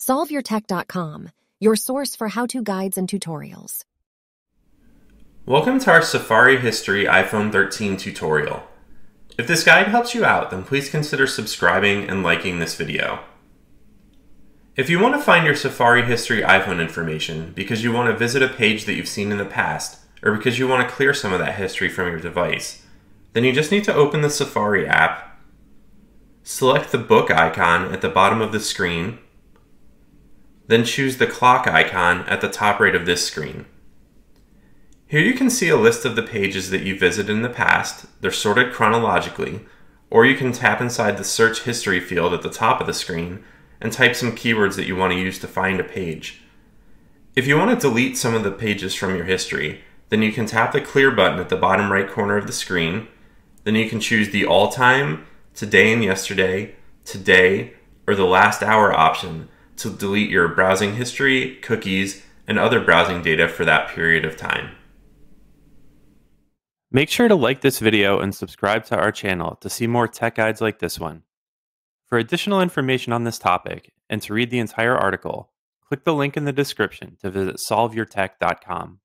SolveYourTech.com, your source for how-to guides and tutorials. Welcome to our Safari History iPhone 13 tutorial. If this guide helps you out, then please consider subscribing and liking this video. If you want to find your Safari History iPhone information because you want to visit a page that you've seen in the past, or because you want to clear some of that history from your device, then you just need to open the Safari app, select the book icon at the bottom of the screen, then choose the clock icon at the top right of this screen. Here you can see a list of the pages that you visited in the past. They're sorted chronologically, or you can tap inside the search history field at the top of the screen and type some keywords that you want to use to find a page. If you want to delete some of the pages from your history, then you can tap the clear button at the bottom right corner of the screen. Then you can choose the all time, today and yesterday, today, or the last hour option to delete your browsing history, cookies, and other browsing data for that period of time. Make sure to like this video and subscribe to our channel to see more tech guides like this one. For additional information on this topic and to read the entire article, click the link in the description to visit SolveYourTech.com.